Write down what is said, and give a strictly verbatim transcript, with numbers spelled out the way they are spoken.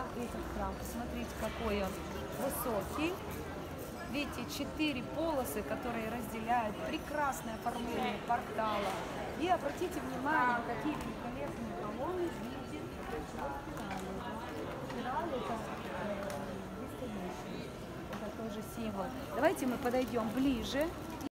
на этот храм. Посмотрите, какой он высокий. Видите, четыре полосы, которые разделяют. Прекрасное оформление портала. И обратите внимание, какие великолепные колонны в виде спирали. Это э, бесконечность. Это тоже символ. Давайте мы подойдем ближе.